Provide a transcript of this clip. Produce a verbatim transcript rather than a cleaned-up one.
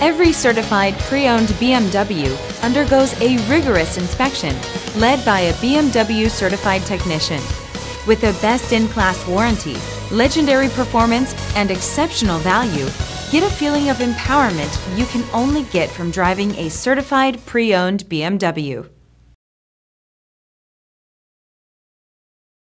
Every certified pre-owned B M W undergoes a rigorous inspection led by a B M W certified technician. With a best-in-class warranty, legendary performance, and exceptional value, get a feeling of empowerment you can only get from driving a certified pre-owned B M W.